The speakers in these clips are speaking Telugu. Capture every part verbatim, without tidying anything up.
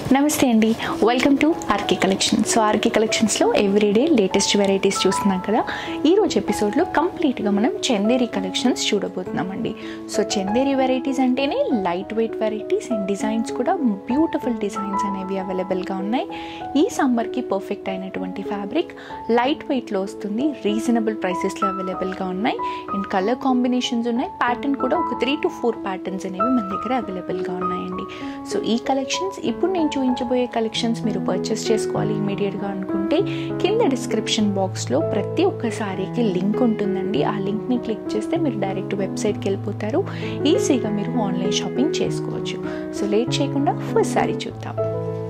నమస్తే అండి, welcome to RK collections. So RK కలెక్షన్స్లో ఎవ్రీడే లేటెస్ట్ వెరైటీస్ చూస్తున్నాం కదా. ఈరోజు ఎపిసోడ్లో కంప్లీట్గా మనం చందేరి కలెక్షన్స్ చూడబోతున్నామండి. సో చందేరి వెరైటీస్ అంటేనే light weight varieties and designs కూడా బ్యూటిఫుల్ డిజైన్స్ అనేవి అవైలబుల్గా ఉన్నాయి. ఈ సమ్మర్కి పర్ఫెక్ట్ అయినటువంటి ఫ్యాబ్రిక్ లైట్ వెయిట్లో వస్తుంది, రీజనబుల్ ప్రైసెస్లో అవైలబుల్గా ఉన్నాయి అండ్ కలర్ కాంబినేషన్స్ ఉన్నాయి. ప్యాటర్న్ కూడా ఒక త్రీ టు ఫోర్ ప్యాటర్న్స్ అనేవి మన దగ్గర అవైలబుల్గా ఉన్నాయండి. సో ఈ కలెక్షన్స్ ఇప్పుడు నేను చూపించబోయే కలెక్షన్స్ మీరు పర్చేస్ చేసుకోవాలి ఇమీడియట్గా అనుకుంటే కింద డిస్క్రిప్షన్ బాక్స్లో ప్రతి ఒక్క సారీకి లింక్ ఉంటుందండి. ఆ లింక్ని క్లిక్ చేస్తే మీరు డైరెక్ట్ వెబ్సైట్కి వెళ్ళిపోతారు. ఈజీగా మీరు ఆన్లైన్ షాపింగ్ చేసుకోవచ్చు. సో లేట్ చేయకుండా ఫస్ట్ సారీ చూద్దాం.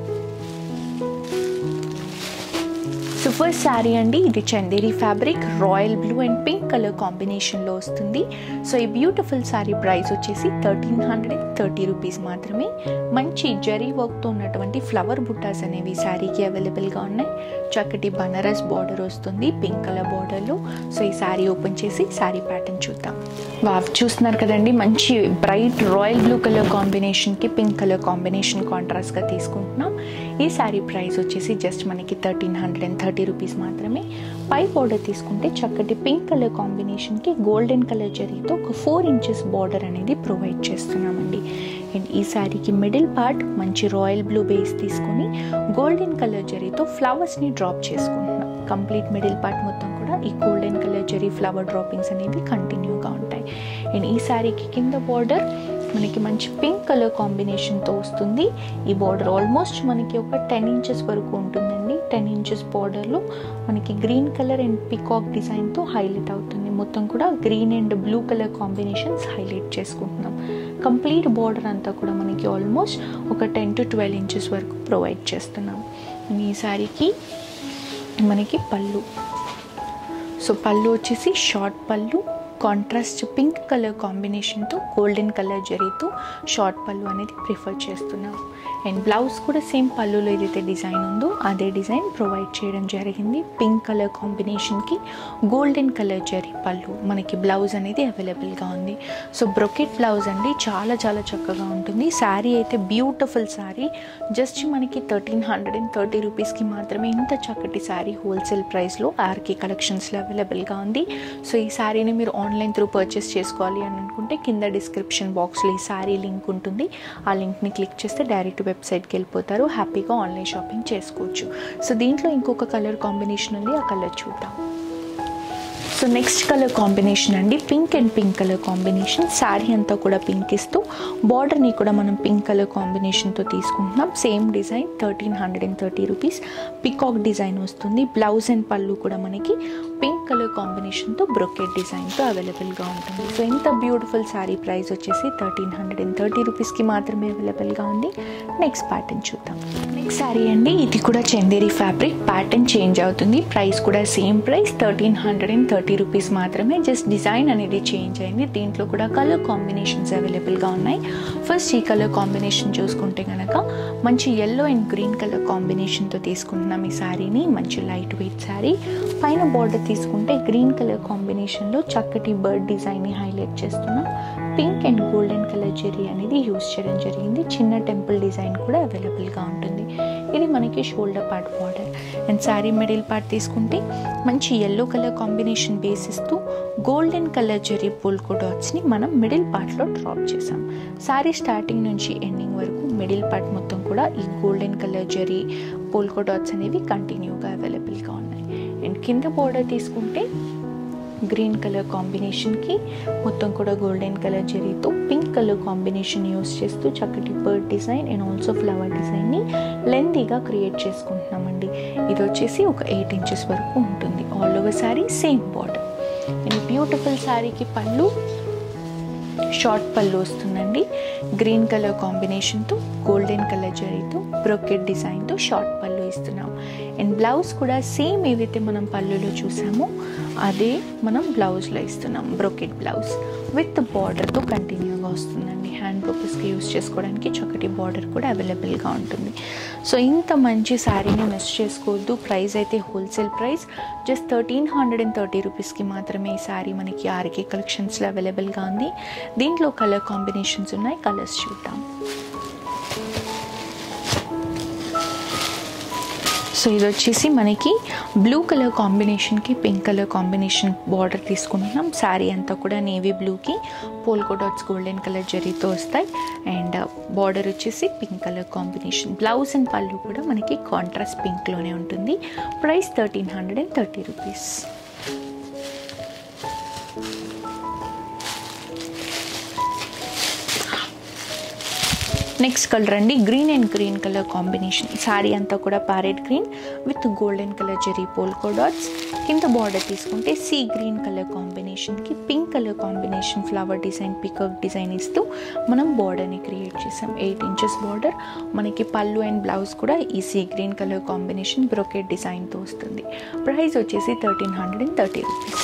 సో ఫస్ట్ శారీ అండి, ఇది Chanderi fabric royal blue and pink colour కాంబినేషన్లో వస్తుంది. సో ఈ బ్యూటిఫుల్ శారీ ప్రైస్ వచ్చేసి thirteen hundred and thirty rupees మాత్రమే. మంచి జరీ వర్క్తో ఉన్నటువంటి ఫ్లవర్ బుట్టాస్ అనేవి శారీకి అవైలబుల్గా ఉన్నాయి. చక్కటి బనారస్ బార్డర్ వస్తుంది పింక్ కలర్ బార్డర్లో. సో ఈ శారీ ఓపెన్ చేసి శారీ ప్యాటర్న్ చూద్దాం. వావ్, చూస్తున్నారు కదండి, మంచి బ్రైట్ రాయల్ బ్లూ కలర్ కాంబినేషన్కి పింక్ కలర్ కాంబినేషన్ కాంట్రాస్ట్గా తీసుకుంటున్నాం. ఈ శారీ ప్రైస్ వచ్చేసి జస్ట్ మనకి thirteen hundred and thirty rupees మాత్రమే. పై బార్డర్ తీసుకుంటే చక్కటి పింక్ కలర్ కాంబినేషన్కి గోల్డెన్ కలర్ జరీతో ఒక ఫోర్ ఇంచెస్ బార్డర్ అనేది ప్రొవైడ్ చేస్తున్నామండి. అండ్ ఈ శారీకి మిడిల్ పార్ట్ మంచి రాయల్ బ్లూ బేస్ తీసుకొని గోల్డెన్ కలర్ జరీతో ఫ్లవర్స్ని డ్రాప్ చేసుకుంటున్నాం. కంప్లీట్ మిడిల్ పార్ట్ మొత్తం కూడా ఈ గోల్డెన్ కలర్ జరీ ఫ్లవర్ డ్రాపింగ్స్ అనేవి కంటిన్యూగా ఉంటాయి. అండ్ ఈ శారీకి కింద బార్డర్ మనకి మంచి పింక్ కలర్ కాంబినేషన్తో వస్తుంది. ఈ బార్డర్ ఆల్మోస్ట్ మనకి ఒక టెన్ ఇంచెస్ వరకు ఉంటుందండి. టెన్ ఇంచెస్ బార్డర్లో మనకి గ్రీన్ కలర్ అండ్ పికాక్ డిజైన్తో హైలైట్ అవుతుంది. మొత్తం కూడా green and blue colour combinations highlight చేసుకుంటున్నాం. కంప్లీట్ బార్డర్ అంతా కూడా మనకి ఆల్మోస్ట్ ఒక టెన్ టు ట్వెల్వ్ ఇంచెస్ వరకు ప్రొవైడ్ చేస్తున్నాం. ఈ శారీకి మనకి పళ్ళు, సో పళ్ళు వచ్చేసి షార్ట్ పళ్ళు, కాంట్రాస్ట్ పింక్ కలర్ కాంబినేషన్తో గోల్డెన్ కలర్ జరీతో షార్ట్ పళ్ళు అనేది ప్రిఫర్ చేస్తున్నాం. అండ్ బ్లౌజ్ కూడా సేమ్ పళ్ళులో ఏదైతే డిజైన్ ఉందో అదే డిజైన్ ప్రొవైడ్ చేయడం జరిగింది. పింక్ కలర్ కాంబినేషన్కి గోల్డెన్ కలర్ జరీ పళ్ళు మనకి బ్లౌజ్ అనేది అవైలబుల్గా ఉంది. సో బ్రొకెట్ బ్లౌజ్ అండి, చాలా చాలా చక్కగా ఉంటుంది. శారీ అయితే బ్యూటిఫుల్ శారీ, జస్ట్ మనకి థర్టీన్ హండ్రెడ్ అండ్ థర్టీ రూపీస్కి మాత్రమే ఇంత చక్కటి శారీ హోల్సేల్ ప్రైస్లో ఆర్కే కలెక్షన్స్లో అవైలబుల్గా ఉంది. సో ఈ శారీని మీరు ఆన్లైన్ త్రూ పర్చేస్ చేసుకోవాలి అని అనుకుంటే కింద డిస్క్రిప్షన్ బాక్స్లో ఈ శారీ లింక్ ఉంటుంది. ఆ లింక్ని క్లిక్ చేస్తే డైరెక్ట్ వెబ్సైట్కి వెళ్ళిపోతారు. హ్యాపీగా ఆన్లైన్ షాపింగ్ చేసుకోవచ్చు. సో దీంట్లో ఇంకొక కలర్ కాంబినేషన్ ఉంది, ఆ కలర్ చూద్దాం. సో నెక్స్ట్ కలర్ కాంబినేషన్ అండి, pink and pink colour combination. Sari అంతా కూడా పింక్ ఇస్తూ బార్డర్ని కూడా మనం పింక్ కలర్ కాంబినేషన్తో తీసుకుంటున్నాం. Same design thirteen hundred and thirty rupees. Peacock design వస్తుంది. బ్లౌజ్ అండ్ పళ్ళు కూడా మనకి పింక్ కలర్ కాంబినేషన్తో బ్రొకెట్ డిజైన్తో అవైలబుల్గా ఉంటుంది. సో ఇంత బ్యూటిఫుల్ శారీ ప్రైస్ వచ్చేసి థర్టీన్ హండ్రెడ్ అండ్ థర్టీ రూపీస్కి మాత్రమే అవైలబుల్గా ఉంది. నెక్స్ట్ ప్యాటర్న్ చూద్దాం. నెక్స్ట్ శారీ అండి, ఇది కూడా చందేరి ఫ్యాబ్రిక్. ప్యాటర్న్ చేంజ్ అవుతుంది, ప్రైస్ కూడా same price thirteen hundred and thirty rupees మాత్రమే. జస్ట్ డిజైన్ అనేది చేంజ్ అయింది. దీంట్లో కూడా కలర్ కాంబినేషన్స్ అవైలబుల్గా ఉన్నాయి. ఫస్ట్ ఈ కలర్ కాంబినేషన్ చూసుకుంటే కనుక మంచి ఎల్లో అండ్ గ్రీన్ కలర్ కాంబినేషన్తో తీసుకుంటున్నాం ఈ శారీని. మంచి లైట్ వెయిట్ శారీ. పైన బార్డర్ తీసుకుంటే గ్రీన్ కలర్ కాంబినేషన్లో చక్కటి బర్డ్ డిజైన్ని హైలైట్ చేస్తున్నాం. పింక్ అండ్ గోల్డెన్ కలర్ జెరీ అనేది యూజ్ చేయడం జరిగింది. చిన్న టెంపుల్ డిజైన్ కూడా అవైలబుల్గా ఉంటుంది. ఇది మనకి shoulder part border. And sari middle part తీసుకుంటే మంచి ఎల్లో కలర్ కాంబినేషన్ బేసిస్తూ గోల్డెన్ కలర్ జెరీ పోల్కో డాట్స్ని మనం మిడిల్ పార్ట్లో డ్రాప్ చేసాం. శారీ స్టార్టింగ్ నుంచి ఎండింగ్ వరకు మిడిల్ పార్ట్ మొత్తం కూడా ఈ గోల్డెన్ కలర్ జెరీ పోల్కో డాట్స్ అనేవి కంటిన్యూగా అవైలబుల్గా ఉన్నాయి. అండ్ కింద బార్డర్ తీసుకుంటే గ్రీన్ కలర్ కాంబినేషన్కి మొత్తం కూడా గోల్డెన్ కలర్ జరీతో పింక్ కలర్ కాంబినేషన్ యూస్ చేస్తూ చక్కటి bird design and also flower డిజైన్ని లెంతీగా క్రియేట్ చేసుకుంటున్నామండి. ఇది వచ్చేసి ఒక ఎయిట్ ఇంచెస్ వరకు ఉంటుంది. All over sari same border. And beautiful శారీకి పళ్ళు షార్ట్ పళ్ళు వస్తుందండి. గ్రీన్ కలర్ కాంబినేషన్తో గోల్డెన్ కలర్ జరీతో బ్రొకెట్ డిజైన్తో షార్ట్ పళ్ళు ఇస్తున్నాం. అండ్ బ్లౌజ్ కూడా సేమ్ ఏవైతే మనం పళ్ళులో చూసామో అదే మనం బ్లౌజ్లో ఇస్తున్నాం. బ్రొకెట్ బ్లౌజ్ విత్ బార్డర్తో కంటిన్యూగా వస్తుందండి. హ్యాండ్ పర్పస్కి యూస్ చేసుకోవడానికి చక్కటి బార్డర్ కూడా అవైలబుల్గా ఉంటుంది. సో ఇంత మంచి శారీని మిస్ చేసుకోవద్దు. ప్రైస్ అయితే wholesale price just thirteen hundred and thirty రూపీస్కి మాత్రమే ఈ శారీ మనకి ఆర్కే కలెక్షన్స్లో అవైలబుల్గా ఉంది. దీంట్లో కలర్ కాంబినేషన్స్ ఉన్నాయి, కలర్స్ చూద్దాం. సో ఇది వచ్చేసి మనకి బ్లూ కలర్ కాంబినేషన్కి పింక్ కలర్ కాంబినేషన్ బార్డర్ తీసుకుంటున్నాం. శారీ అంతా కూడా నేవీ బ్లూకి పోల్కో డాట్స్ గోల్డెన్ కలర్ జరీతో వస్తాయి. అండ్ బార్డర్ వచ్చేసి pink colour combination. Blouse and పళ్ళు కూడా మనకి కాంట్రాస్ట్ పింక్లోనే ఉంటుంది. Price thirteen hundred and thirty rupees. Next colour అండి green and green colour combination. Sari అంతా కూడా parrot green with golden colour జరీ పోల్కో డాట్స్. కింద బార్డర్ తీసుకుంటే సీ గ్రీన్ కలర్ కాంబినేషన్కి pink colour combination flower design peacock design ఇస్తూ మనం బార్డర్ని క్రియేట్ చేసాం. Eight inches border. మనకి పళ్ళు అండ్ బ్లౌజ్ కూడా ఈ sea green colour combination brocade డిజైన్తో వస్తుంది. ప్రైస్ వచ్చేసి thirteen hundred and thirty rupees.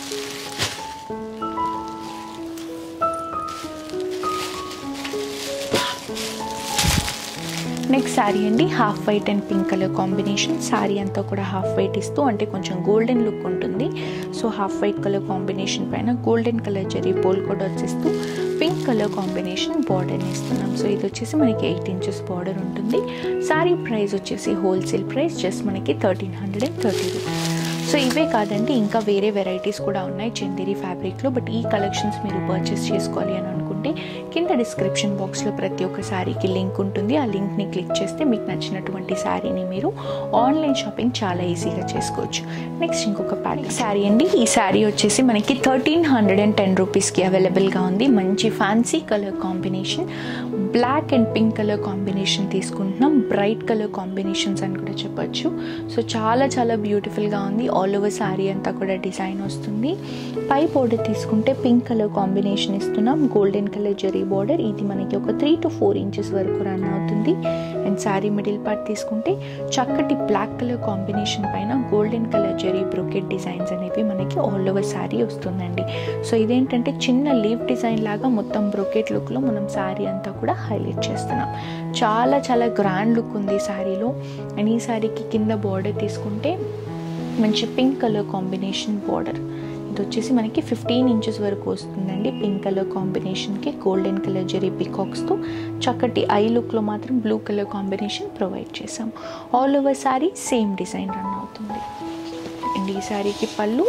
Next sari అండి half white and pink colour combination. Sari అంతా కూడా హాఫ్ వైట్ ఇస్తూ అంటే కొంచెం గోల్డెన్ లుక్ ఉంటుంది. So half white colour combination పైన గోల్డెన్ కలర్ జరీ పోల్కో డాట్స్ ఇస్తూ పింక్ కలర్ కాంబినేషన్ బార్డర్ని ఇస్తున్నాం. సో ఇది వచ్చేసి మనకి ఎయిట్ ఇంచెస్ బార్డర్ ఉంటుంది. శారీ ప్రైస్ వచ్చేసి హోల్సేల్ ప్రైస్ జస్ట్ మనకి thirteen hundred and thirty rupees. So ఇవే కాదండి ఇంకా వేరే వెరైటీస్ కూడా ఉన్నాయి చందేరి ఫ్యాబ్రిక్లో. బట్ ఈ కలెక్షన్స్ మీరు పర్చేస్ చేసుకోవాలి అని అనుకుంటే కింద డిస్క్రిప్షన్ బాక్స్లో ప్రతి ఒక్క శారీకి లింక్ ఉంటుంది. ఆ లింక్ని క్లిక్ చేస్తే మీకు నచ్చినటువంటి శారీని మీరు ఆన్లైన్ షాపింగ్ చాలా ఈజీగా చేసుకోవచ్చు. నెక్స్ట్ ఇంకొక ప్యాటర్న్ శారీ అండి. ఈ శారీ వచ్చేసి మనకి థర్టీన్ హండ్రెడ్ అండ్ టెన్ రూపీస్కి అవైలబుల్గా ఉంది. మంచి fancy colour combination. Black and pink colour combination తీసుకుంటున్నాం. బ్రైట్ కలర్ కాంబినేషన్స్ అని కూడా చెప్పచ్చు. సో చాలా చాలా బ్యూటిఫుల్గా ఉంది. ఆల్ ఓవర్ శారీ అంతా కూడా డిజైన్ వస్తుంది. పై బోర్డర్ తీసుకుంటే పింక్ కలర్ కాంబినేషన్ ఇస్తున్నాం. గోల్డెన్ కలర్ జరీ బార్డర్. ఇది మనకి ఒక త్రీ టు ఫోర్ ఇంచెస్ వరకు రన్ అవుతుంది. అండ్ శారీ మిడిల్ పార్ట్ తీసుకుంటే చక్కటి బ్లాక్ కలర్ కాంబినేషన్ పైన గోల్డెన్ కలర్ జరీ బ్రోకెట్ డిజైన్స్ అనేవి మనకి ఆల్ ఓవర్ శారీ వస్తుందండి. సో ఇదేంటంటే చిన్న లీవ్ డిజైన్ లాగా మొత్తం బ్రోకెట్ లుక్లో మనం శారీ అంతా కూడా హైలైట్ చేస్తున్నాం. చాలా చాలా గ్రాండ్ లుక్ ఉంది శారీలో. అండ్ ఈ శారీకి కింద బార్డర్ తీసుకుంటే మంచి పింక్ కలర్ కాంబినేషన్ బార్డర్. ఇది వచ్చేసి మనకి ఫిఫ్టీన్ ఇంచెస్ వరకు వస్తుందండి. పింక్ కలర్ కాంబినేషన్కి గోల్డెన్ కలర్ జరీ పికాక్స్తో చక్కటి ఐ లుక్లో మాత్రం బ్లూ కలర్ కాంబినేషన్ ప్రొవైడ్ చేసాం. All over sari same design run అవుతుంది. అండ్ ఈ శారీకి పళ్ళు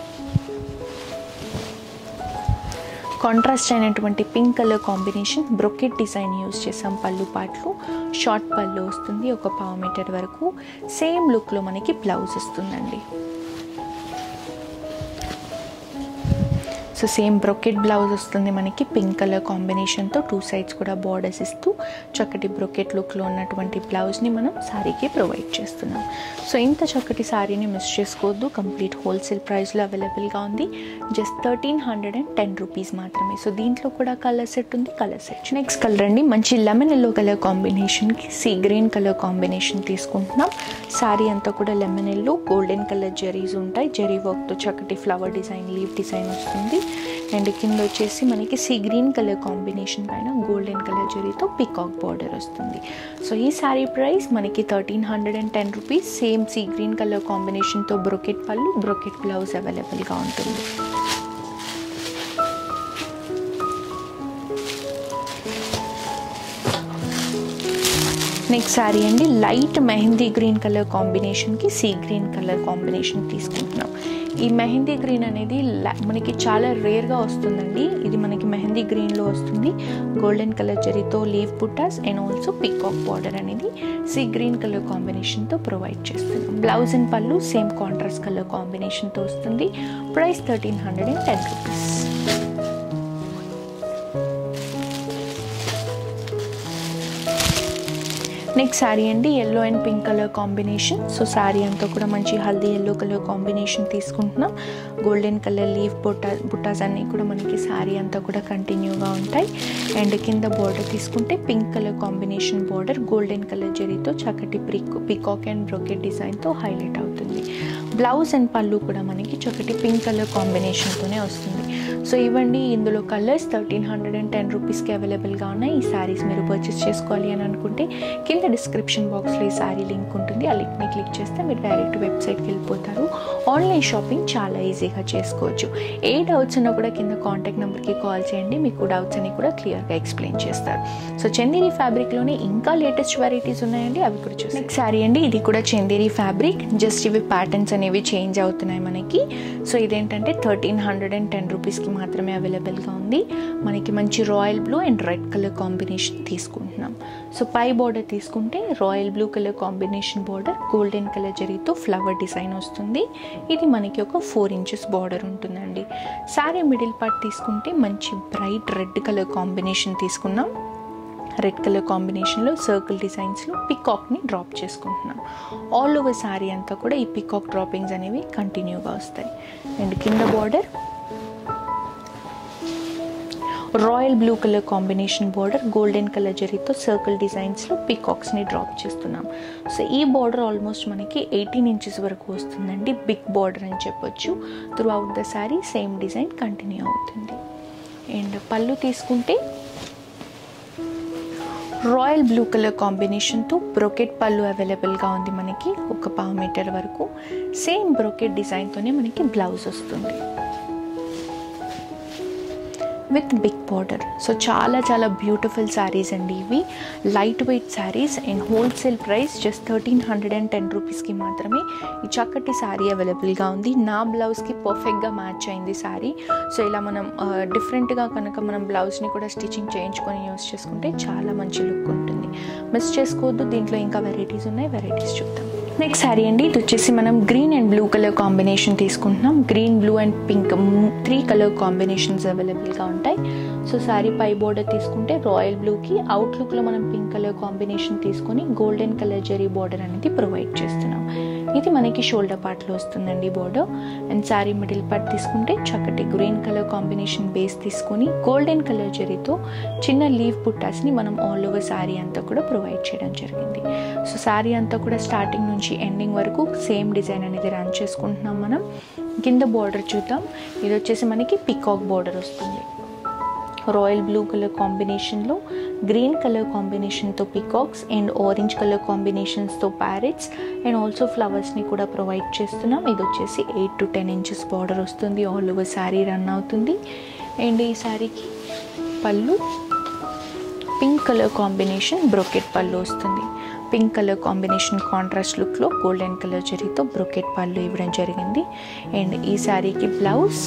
కాంట్రాస్ట్ అయినటువంటి pink colour combination brocade design use చేసాం. పళ్ళు పాటలు షార్ట్ పళ్ళు వస్తుంది ఒక పావు మీటర్ వరకు. సేమ్ లుక్లో మనకి బ్లౌజ్ వస్తుందండి. సో సేమ్ బ్రొకెట్ బ్లౌజ్ వస్తుంది మనకి పింక్ కలర్ కాంబినేషన్తో. టూ సైడ్స్ కూడా బార్డర్స్ ఇస్తూ చక్కటి బ్రొకెట్ లుక్లో ఉన్నటువంటి బ్లౌజ్ని మనం శారీకి ప్రొవైడ్ చేస్తున్నాం. సో ఇంత చక్కటి శారీని మిస్ చేసుకోవద్దు. కంప్లీట్ హోల్సేల్ ప్రైస్లో అవైలబుల్గా ఉంది. Just thirteen hundred and ten rupees మాత్రమే. సో దీంట్లో కూడా కలర్ సెట్ ఉంది. కలర్ సెట్ నెక్స్ట్ కలర్ అండి మంచి లెమన్ ఎల్లో కలర్ కాంబినేషన్కి సీ గ్రీన్ కలర్ కాంబినేషన్ తీసుకుంటున్నాం. శారీ అంతా కూడా లెమన్ ఎల్లో గోల్డెన్ కలర్ జరీస్ ఉంటాయి. జరీ వర్క్తో చక్కటి ఫ్లవర్ డిజైన్ లీవ్ డిజైన్ వస్తుంది. అండ్ కింద వచ్చేసి మనకి సీ గ్రీన్ కలర్ కాంబినేషన్ పైన గోల్డెన్ కలర్ జరీతో పికాక్ బార్డర్ వస్తుంది. సో ఈ శారీ ప్రైస్ మనకి thirteen hundred and ten rupees. Same sea green colour కాంబినేషన్తో బ్రొకెట్ పళ్ళు బ్రొకెట్ బ్లౌజ్ అవైలబుల్గా ఉంటుంది. నెక్స్ట్ శారీ అండి లైట్ మెహందీ గ్రీన్ కలర్ కాంబినేషన్కి సీ గ్రీన్ కలర్ కాంబినేషన్ తీసుకుంటున్నాం. ఈ మెహందీ గ్రీన్ అనేది మనకి చాలా రేర్గా వస్తుందండి. ఇది మనకి మెహందీ గ్రీన్లో వస్తుంది. గోల్డెన్ కలర్ జరీతో లీవ్ బుట్టాస్ అండ్ ఆల్సో పికాక్ బార్డర్ అనేది సీ గ్రీన్ కలర్ కాంబినేషన్తో ప్రొవైడ్ చేస్తున్నాం. బ్లౌజ్ అండ్ పళ్ళు సేమ్ కాంట్రాస్ట్ కలర్ కాంబినేషన్తో వస్తుంది. Price thirteen hundred and ten rupees. Next sari అండి yellow and pink colour combination. So sari అంతా కూడా మంచి హల్దీ ఎల్లో కలర్ కాంబినేషన్ తీసుకుంటున్నాం. గోల్డెన్ కలర్ లీవ్ బుట్టా బుట్టాస్ అన్నీ కూడా మనకి శారీ అంతా కూడా కంటిన్యూగా ఉంటాయి. అండ్ కింద బార్డర్ తీసుకుంటే pink colour combination border golden colour జరీతో చక్కటి పిక్ పికాక్ అండ్ బ్రోకెట్ డిజైన్తో హైలైట్ అవుతుంది. బ్లౌజ్ అండ్ పళ్ళు కూడా మనకి చక్కటి పింక్ కలర్ కాంబినేషన్తోనే వస్తుంది. సో ఇవ్వండి ఇందులో colours thirteen hundred and ten రూపీస్కి అవైలబుల్గా ఉన్నాయి. ఈ శారీస్ మీరు పర్చేస్ చేసుకోవాలి అని అనుకుంటే కింద డిస్క్రిప్షన్ బాక్స్లో ఈ శారీ లింక్ ఉంటుంది. ఆ లింక్ని క్లిక్ చేస్తే మీరు డైరెక్ట్ వెబ్సైట్కి వెళ్ళిపోతారు. ఆన్లైన్ షాపింగ్ చాలా ఈజీగా చేసుకోవచ్చు. ఏ డౌట్స్ ఉన్నా కూడా కింద కాంటాక్ట్ నెంబర్కి కాల్ చేయండి, మీకు డౌట్స్ అని కూడా క్లియర్గా ఎక్స్ప్లెయిన్ చేస్తారు. సో చందేరి ఫ్యాబ్రిక్లోనే ఇంకా లేటెస్ట్ వెరైటీస్ ఉన్నాయండి, అవి కూడా చూసి. నెక్స్ట్ శారీ అండి, ఇది కూడా చందేరి ఫ్యాబ్రిక్, జస్ట్ ఇవి ప్యాటర్న్స్ అనేవి చేంజ్ అవుతున్నాయి మనకి. సో ఇదేంటంటే థర్టీన్ హండ్రెడ్ అండ్ టెన్ రూపీస్కి మాత్రమే అవైలబుల్గా ఉంది. మనకి మంచి royal blue and red colour combination తీసుకుంటున్నాం. సో పై బార్డర్ తీసుకుంటే royal blue colour combination border, golden colour జరీతో ఫ్లవర్ డిజైన్ వస్తుంది. ఇది మనకి ఒక ఫోర్ ఇంచెస్ బార్డర్ ఉంటుందండి. శారీ మిడిల్ పార్ట్ తీసుకుంటే మంచి బ్రైట్ రెడ్ కలర్ కాంబినేషన్ తీసుకున్నాం. రెడ్ కలర్ కాంబినేషన్లో సర్కిల్ డిజైన్స్లో పికాక్ని డ్రాప్ చేసుకుంటున్నాం. ఆల్ ఓవర్ శారీ అంతా కూడా ఈ పికాక్ డ్రాపింగ్స్ అనేవి కంటిన్యూగా వస్తాయి. అండ్ కింద border royal blue colour combination border, golden colour జరీతో సర్కిల్ డిజైన్స్లో పికాక్స్ని డ్రాప్ చేస్తున్నాం. సో ఈ బార్డర్ ఆల్మోస్ట్ మనకి ఎయిటీన్ ఇంచెస్ వరకు వస్తుందండి, బిగ్ బార్డర్ అని చెప్పొచ్చు. Throughout the sari same design continue అవుతుంది. అండ్ పళ్ళు తీసుకుంటే రాయల్ బ్లూ కలర్ కాంబినేషన్తో బ్రోకెట్ పళ్ళు అవైలబుల్గా ఉంది మనకి, ఒక పావు మీటర్ వరకు. సేమ్ బ్రోకెట్ డిజైన్తోనే మనకి బ్లౌజ్ వస్తుంది విత్ బిగ్ బార్డర్. సో చాలా చాలా బ్యూటిఫుల్ శారీస్ అండి ఇవి, light weight saris. And wholesale price just thirteen hundred and ten రూపీస్కి మాత్రమే ఈ చక్కటి శారీ అవైలబుల్గా ఉంది. నా బ్లౌజ్కి పర్ఫెక్ట్గా మ్యాచ్ అయింది శారీ. సో ఇలా మనం డిఫరెంట్గా కనుక మనం బ్లౌజ్ని కూడా స్టిచ్చింగ్ చేయించుకొని యూస్ చేసుకుంటే చాలా మంచి లుక్ ఉంటుంది. మిస్ చేసుకోవద్దు, దీంట్లో ఇంకా వెరైటీస్ ఉన్నాయి, వెరైటీస్ చూద్దాం. నెక్స్ట్ శారీ అండి, ఇది వచ్చేసి మనం green and blue colour combination తీసుకుంటున్నాం. Green, blue and pink three colour combinations అవైలబుల్గా ఉంటాయి. సో శారీ పై బోర్డర్ తీసుకుంటే రాయల్ బ్లూకి అవుట్లుక్లో మనం పింక్ కలర్ కాంబినేషన్ తీసుకొని గోల్డెన్ కలర్ జరీ బోర్డర్ అనేది ప్రొవైడ్ చేస్తున్నాం. ఇది మనకి షోల్డర్ పార్ట్లో వస్తుందండి border. And sari middle part తీసుకుంటే చక్కటి గ్రీన్ కలర్ కాంబినేషన్ బేస్ తీసుకొని గోల్డెన్ కలర్ జరీతో చిన్న లీవ్ బుట్టాస్ని మనం ఆల్ ఓవర్ శారీ అంతా కూడా ప్రొవైడ్ చేయడం జరిగింది. సో శారీ అంతా కూడా స్టార్టింగ్ నుంచి ఎండింగ్ వరకు సేమ్ డిజైన్ అనేది రన్ చేసుకుంటున్నాం మనం. కింద బార్డర్ చూద్దాం, ఇది వచ్చేసి మనకి పికాక్ బార్డర్ వస్తుంది. రాయల్ బ్లూ కలర్ కాంబినేషన్లో గ్రీన్ కలర్ కాంబినేషన్తో పికాక్స్ అండ్ ఆరెంజ్ కలర్ కాంబినేషన్స్తో ప్యారెట్స్ అండ్ ఆల్సో ఫ్లవర్స్ని కూడా ప్రొవైడ్ చేస్తున్నాం. ఇది వచ్చేసి eight to ten inches border వస్తుంది, ఆల్ ఓవర్ శారీ రన్ అవుతుంది. అండ్ ఈ శారీకి pallu pink colour combination brocade pallu వస్తుంది. పింక్ కలర్ కాంబినేషన్ కాంట్రాస్ట్ లుక్లో గోల్డెన్ కలర్ జరీతో బ్రోకెట్ పళ్ళు ఇవ్వడం జరిగింది. అండ్ ఈ శారీకి blouse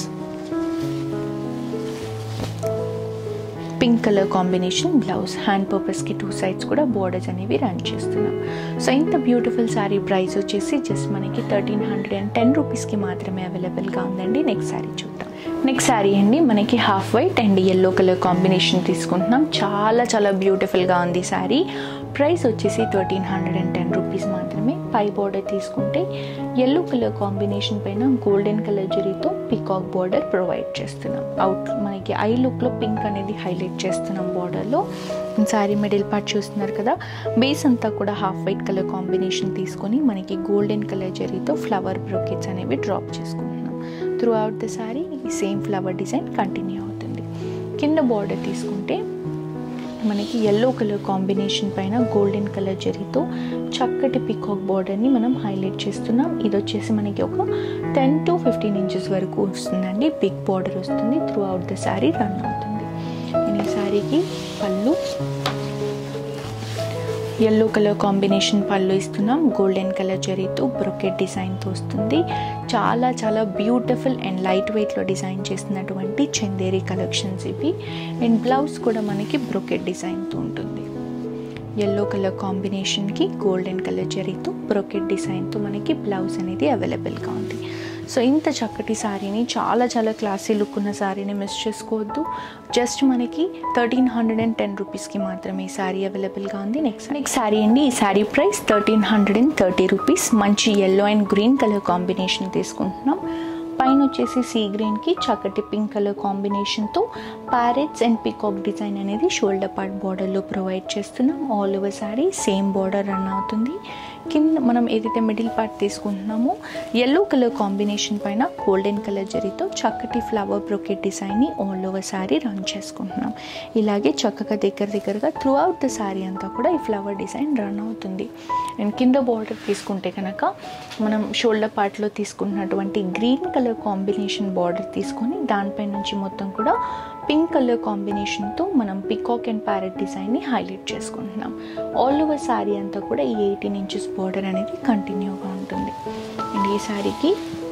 pink colour combination blouse, hand పర్పస్కి టూ సైడ్స్ కూడా బోర్డర్స్ అనేవి రన్ చేస్తున్నాం. సో ఇంత బ్యూటిఫుల్ శారీ ప్రైస్ వచ్చేసి జస్ట్ మనకి థర్టీన్ హండ్రెడ్ అండ్ టెన్ రూపీస్కి మాత్రమే అవైలబుల్గా ఉందండి. నెక్స్ట్ శారీ చూద్దాం. నెక్స్ట్ శారీ అండి, మనకి half white and yellow colour combination తీసుకుంటున్నాం. చాలా చాలా బ్యూటిఫుల్గా ఉంది శారీ. ప్రైస్ వచ్చేసి thirteen hundred and ten rupees మాత్రమే. పై బార్డర్ తీసుకుంటే ఎల్లో కలర్ కాంబినేషన్ పైన గోల్డెన్ కలర్ జరీతో పికాక్ బార్డర్ ప్రొవైడ్ చేస్తున్నాం. అవుట్ మనకి ఐ లుక్లో పింక్ అనేది హైలైట్ చేస్తున్నాం బార్డర్లో. శారీ మిడిల్ పార్ట్ చూస్తున్నారు కదా, బేస్ అంతా కూడా హాఫ్ వైట్ కలర్ కాంబినేషన్ తీసుకొని మనకి గోల్డెన్ కలర్ జరీతో ఫ్లవర్ బ్రోకెట్స్ అనేవి డ్రాప్ చేసుకుంటున్నాం. త్రూ అవుట్ ద శారీ ఈ సేమ్ ఫ్లవర్ డిజైన్ కంటిన్యూ అవుతుంది. కింద బార్డర్ తీసుకుంటే మనకి ఎల్లో కలర్ కాంబినేషన్ పైన గోల్డెన్ కలర్ జరీతో చక్కటి పికాక్ బార్డర్ని మనం హైలైట్ చేస్తున్నాం. ఇది వచ్చేసి మనకి ఒక టెన్ టు ఫిఫ్టీన్ ఇంచెస్ వరకు వస్తుందండి, బిగ్ బార్డర్ వస్తుంది. Throughout the sari run అవుతుంది. ఈ శారీకి పళ్ళు ఎల్లో కలర్ కాంబినేషన్ పళ్ళు ఇస్తున్నాం. గోల్డెన్ కలర్ జరీతో బ్రొకెట్ డిజైన్తో వస్తుంది. చాలా చాలా బ్యూటిఫుల్ అండ్ లైట్ వెయిట్లో డిజైన్ చేసినటువంటి చందేరి కలెక్షన్స్ ఇవి. అండ్ బ్లౌజ్ కూడా మనకి బ్రొకెట్ డిజైన్తో ఉంటుంది. ఎల్లో కలర్ కాంబినేషన్కి గోల్డెన్ కలర్ జరీతో బ్రొకెట్ డిజైన్తో మనకి బ్లౌజ్ అనేది అవైలబుల్గా ఉంది. సో ఇంత చక్కటి శారీని, చాలా చాలా క్లాసీ లుక్ ఉన్న శారీని మిస్ చేసుకోవద్దు. జస్ట్ మనకి థర్టీన్ హండ్రెడ్ అండ్ టెన్ రూపీస్కి మాత్రమే ఈ శారీ అవైలబుల్గా ఉంది. నెక్స్ట్ నెక్స్ట్ శారీ అండి, ఈ sari price thirteen hundred and thirty rupees. మంచి yellow and green colour combination తీసుకుంటున్నాం. పైన పైన వచ్చేసి సీ గ్రీన్కి చక్కటి పింక్ కలర్ కాంబినేషన్తో ప్యారెట్స్ అండ్ పికాక్ డిజైన్ అనేది షోల్డర్ పార్ట్ బార్డర్లో ప్రొవైడ్ చేస్తున్నాం. All over sari same border run అవుతుంది. కింద మనం ఏదైతే మిడిల్ పార్ట్ తీసుకుంటున్నామో ఎల్లో కలర్ కాంబినేషన్ పైన గోల్డెన్ కలర్ జరీతో చక్కటి ఫ్లవర్ బ్రొకెట్ డిజైన్ని ఆల్ ఓవర్ శారీ రన్ చేసుకుంటున్నాం. ఇలాగే చక్కగా దగ్గర దగ్గరగా త్రూ అవుట్ ద శారీ అంతా కూడా ఈ ఫ్లవర్ డిజైన్ రన్ అవుతుంది. అండ్ కింద బార్డర్ తీసుకుంటే కనుక మనం షోల్డర్ పార్ట్లో తీసుకున్నటువంటి గ్రీన్ కలర్ కాంబినేషన్ బార్డర్ తీసుకొని దానిపై నుంచి మొత్తం కూడా పింక్ కలర్ కాంబినేషన్తో మనం పికాక్ అండ్ ప్యారెట్ డిజైన్ని హైలైట్ చేసుకుంటున్నాం. ఆల్ ఓవర్ శారీ అంతా కూడా ఈ ఎయిటీన్ ఇంచెస్ బార్డర్ అనేది కంటిన్యూగా ఉంటుంది. అండ్ ఈ శారీకి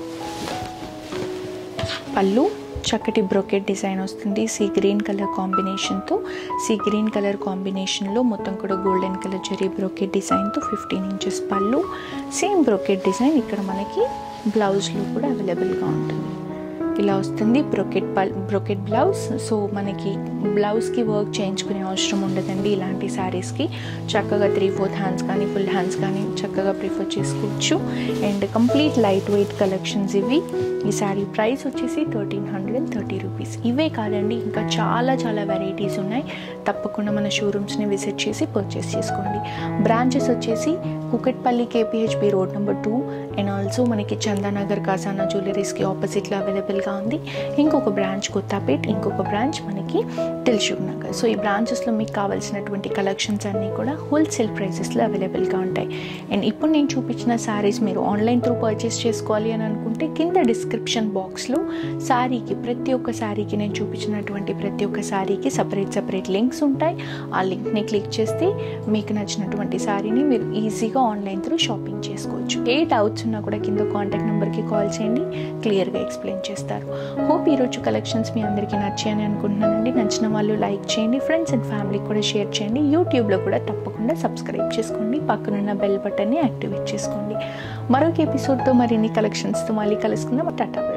పళ్ళు చక్కటి బ్రొకెట్ డిజైన్ వస్తుంది. సీ గ్రీన్ కలర్ కాంబినేషన్తో సీ గ్రీన్ కలర్ కాంబినేషన్లో మొత్తం కూడా గోల్డెన్ కలర్ జరీ బ్రొకెట్ డిజైన్తో fifteen inches pallu. Same brocade design ఇక్కడ మనకి బ్లౌజ్లో కూడా అవైలబుల్గా ఉంటుంది. ఇలా వస్తుంది బ్రొకెట్ పల్ బ్రొకెట్ బ్లౌజ్. సో మనకి బ్లౌజ్కి వర్క్ చేయించుకునే అవసరం ఉండదండి. ఇలాంటి శారీస్కి చక్కగా త్రీ ఫోర్త్ హ్యాండ్స్ కానీ ఫుల్ హ్యాండ్స్ కానీ చక్కగా ప్రిఫర్ చేసుకోవచ్చు. And complete light weight collections ఇవి. ఈ శారీ ప్రైస్ వచ్చేసి thirteen hundred and thirty rupees. ఇవే కాదండి, ఇంకా చాలా చాలా వెరైటీస్ ఉన్నాయి. తప్పకుండా మన షోరూమ్స్ని విజిట్ చేసి పర్చేస్ చేసుకోండి. బ్రాంచెస్ వచ్చేసి Kukatpally KPHB road number two and also మనకి చందానగర్ ఖజానా జ్యువెలరీస్కి ఆపోజిట్లో అవైలబుల్గా ఉంది. ఇంకొక బ్రాంచ్ కొత్తపేట్, ఇంకొక బ్రాంచ్ మనకి దిల్సుఖ్ నగర్. సో ఈ బ్రాంచెస్లో మీకు కావాల్సినటువంటి కలెక్షన్స్ అన్నీ కూడా హోల్సేల్ ప్రైసెస్లో అవైలబుల్గా ఉంటాయి. అండ్ ఇప్పుడు నేను చూపించిన శారీస్ మీరు ఆన్లైన్ త్రూ పర్చేస్ చేసుకోవాలి అని అనుకుంటే కింద డిస్క్రిప్షన్ బాక్స్లో శారీకి ప్రతి ఒక్క శారీకి నేను చూపించినటువంటి ప్రతి ఒక్క శారీకి సపరేట్ సపరేట్ లింక్స్ ఉంటాయి. ఆ లింక్ని క్లిక్ చేస్తే మీకు నచ్చినటువంటి శారీని మీరు ఈజీగా ఆన్లైన్ త్రూ షాపింగ్ చేసుకోవచ్చు. ఏ డౌట్స్ ఉన్నా కూడా కింద కాంటాక్ట్ నెంబర్కి కాల్ చేయండి, క్లియర్గా ఎక్స్ప్లెయిన్ చేస్తారు. హోప్ ఈరోజు కలెక్షన్స్ మీ అందరికీ నచ్చాయని అనుకుంటున్నానండి. నచ్చిన వాళ్ళు లైక్ చేయండి, ఫ్రెండ్స్ అండ్ ఫ్యామిలీకి కూడా షేర్ చేయండి. యూట్యూబ్లో కూడా తప్పకుండా సబ్స్క్రైబ్ చేసుకోండి, పక్కనున్న బెల్ బటన్ని యాక్టివేట్ చేసుకోండి. మరొక ఎపిసోడ్తో మరిన్ని కలెక్షన్స్తో మళ్ళీ కలుసుకుందాం. టాటా.